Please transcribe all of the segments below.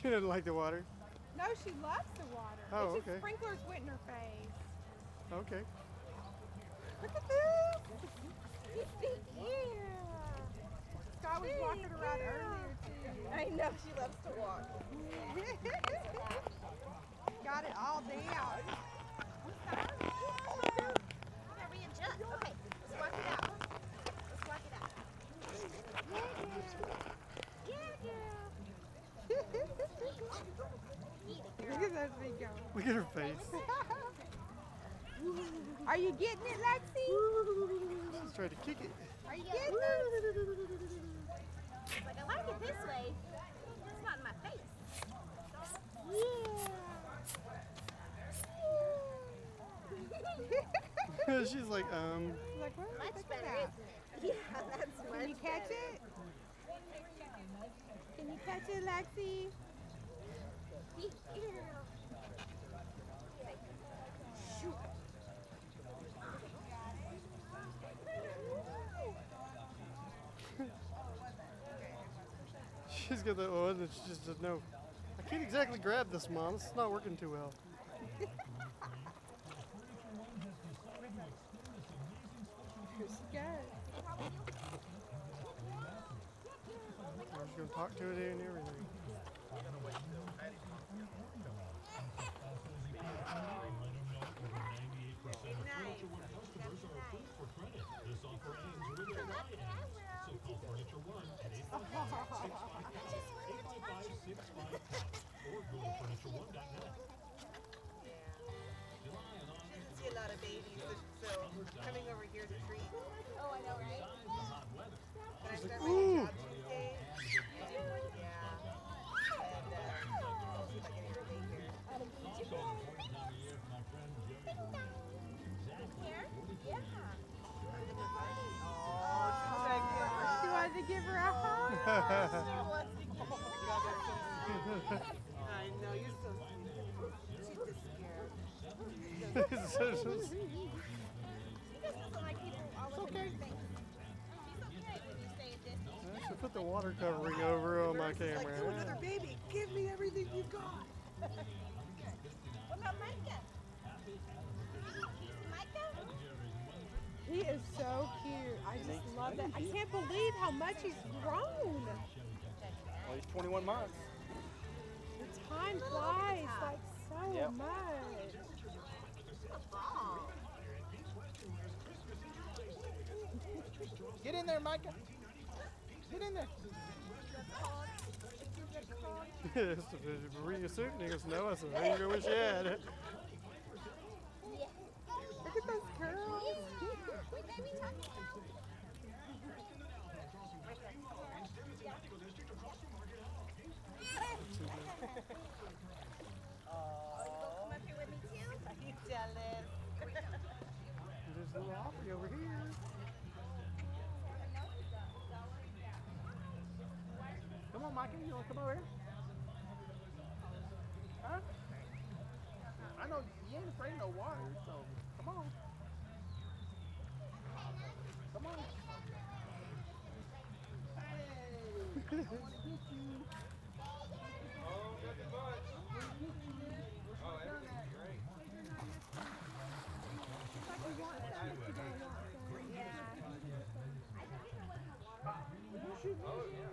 She doesn't like the water. No, she loves the water. Oh, It's just okay. sprinklers wet in her face. Okay. Look at this. Yeah. Sky was walking around earlier too. I know she loves to walk. Got it all down. Yeah, readjust. Okay, let's walk it out. Let's walk it out. Yeah, girl. Look at that thing go. Look at her face. Are you getting it, Lexi? She's trying to kick it. Are you Getting getting it? Like, I like it this way. It's not in my face. She's like, Like, what? Much Look better, at that. isn't it? Yeah, that's much Can you catch better. it? Can you catch it, Lexi? Shoot. she's got that one and she just doesn't know. I can't exactly grab this, Mom. This is not working too well. Here she goes. I'm just going to talk to it and everything. See a lot of babies, so coming over here to treat. Oh, I know, right? Can I start my new job Tuesday? Yeah. And see if I can get her daycare. Here? Yeah. She wanted to give her a hug. I know, you're so sweet. She's just scared. It's She just doesn't like people all over her face. She's okay when you stay at distance. I should put the water covering over on my Like, oh, another camera. baby, give me everything you got. What about Micah? Micah? He is so cute. I just love that. I can't believe how much he's grown. Well, he's 21 months. The time flies like so Yep. much. Oh. Get in there, Micah. Get in there. Yes, bring your suit and he goes, no. I said, there you go, wish you had it. Look at those curls. What baby talking about? Come up here with me too? Are you jealous? There's a little Opry over here. Come on, Micah. You want to come over here? Huh? I know you ain't afraid of no water, so come on. Come on. Hey! I want to get you. Oh, nothing much. Oh, everything's great. Oh, yeah.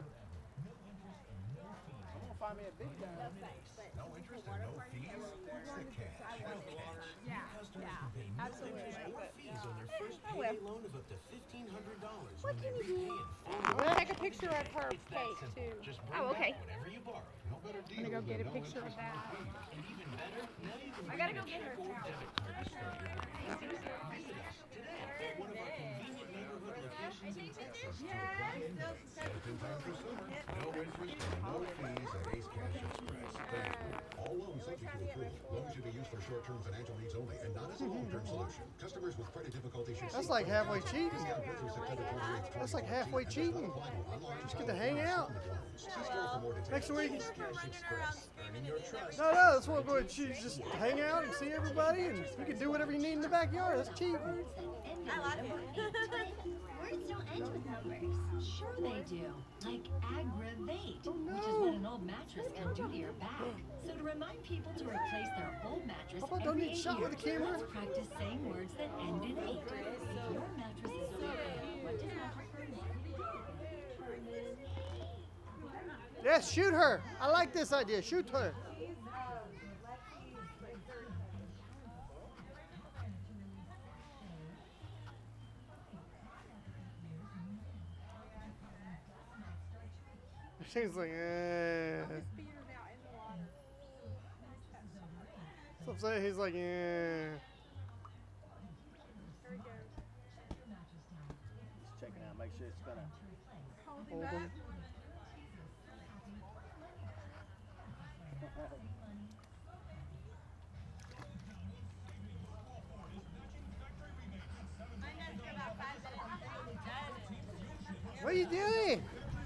I'm gonna find me a big guy. No interest and no fees? It's the cash. Yeah, yeah, absolutely. Or fees on their first payday loan of up to $1,500 when they can you repay do? in full. I'm gonna take a picture of her face too. Just bring Oh, okay. back whatever you borrow. No better deal I'm gonna go get a than no picture of interest, no that. fees. And even better, now you can I gotta bring go a get check her. or debit card to start your business. Visit us today at one of our convenient neighborhood locations in Texas to apply and pay. Just in time for summer. No interest and no fees at Ace Cash Express. Thank you. All loans subject to approval. Loans should be used for short-term financial needs only and not as a long-term solution. Customers with credit difficulties should That's like halfway cheating. Discount good through September 28th, That's like halfway cheating. Just get to hang out. See store for more details. Next week. Ace Cash Express. Earning your trust. No, that's what I'm going to choose. Just hang out and see everybody, and you can do whatever you need in the backyard. That's cheating. I like it. Words don't end with numbers. Sure they do. Like aggravate, which is what an old mattress can do to your back. remind people to replace their old mattress Papa, every don't need 8 shot with years. the camera. Let's practice saying words that end in 8. If your mattress is broken, what does mattress Yes, shoot her. I like this idea. Shoot her. She's like, eh. His feet are now in the water. So I'm saying he's like, eh. There we go. Just checking out, make sure it's gonna. Hold him Hold up. him. What are you doing?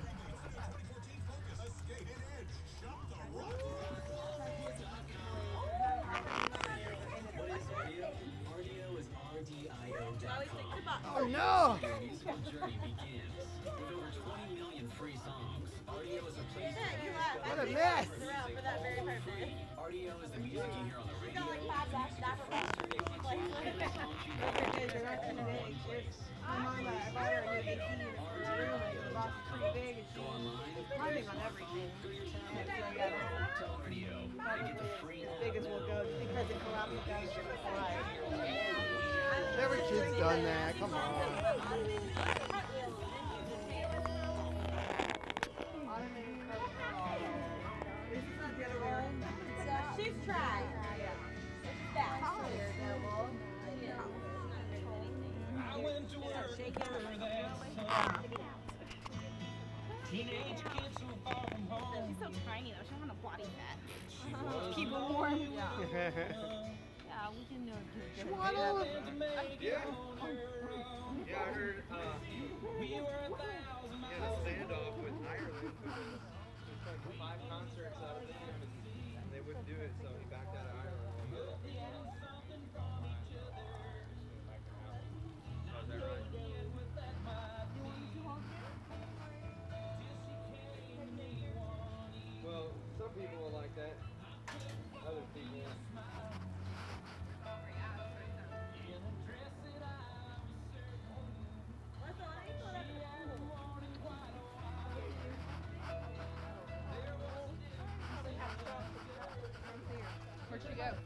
Oh no! Your musical journey begins. With over 20 million free songs, RDO is a place What a mess! RDO is the music you hear on the radio. My mama, I bought her a new AC unit for her room, and the box is pretty big, and she's climbing on everything. RDO and get the free As big as we'll go, because in Columbia, guys are gonna fly. Every kid's done that. Come on. She's tried. I went to work for that teenage kid so far from home. She's so tiny though. She don't have no body fat. Keep her warm. Yeah, we can do Swallow it. Yeah. Yeah, I heard We were 1,000 he had a miles standoff with Ireland. There's like 5 concerts out of them, and they wouldn't do it, so he backed out of Ireland. Oh, is that right? Well, some people will like that. Other people. Where'd she go?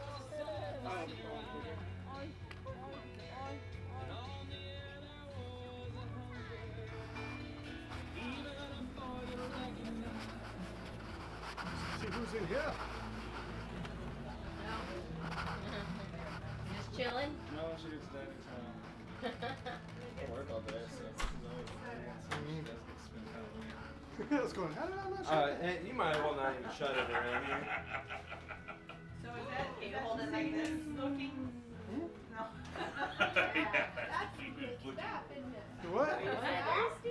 See who's in here. Just chilling. No, she gets standing time. I work all day, so she's always there. So she does get to spend time with me. What's going on? How did I not shoot? And you might as well not even shut it around here. So is that, can you hold it like this, looking? No. What? What?